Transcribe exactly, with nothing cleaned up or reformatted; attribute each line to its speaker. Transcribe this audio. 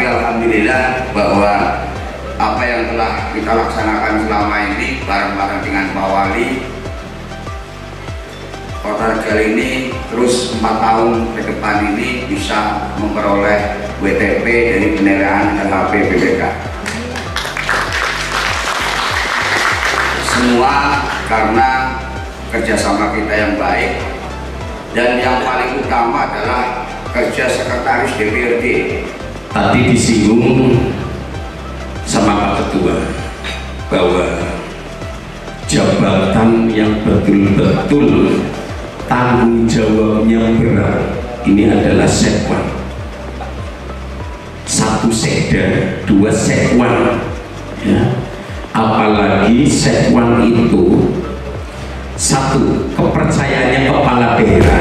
Speaker 1: Tapi alhamdulillah bahwa apa yang telah kita laksanakan selama ini bareng-bareng dengan Pak Wali, Kota Tegal ini terus empat tahun ke depan ini bisa memperoleh W T P dari penilaian L H P B P K. Semua karena kerjasama kita yang baik, dan yang paling utama adalah kerja sekretaris D P R D.
Speaker 2: Tadi disinggung sama Pak Ketua bahwa jabatan yang betul-betul tanggung jawabnya berat ini adalah sekwan. Satu sekda, dua sekwan, ya. Apalagi sekwan itu satu, kepercayaannya kepala daerah.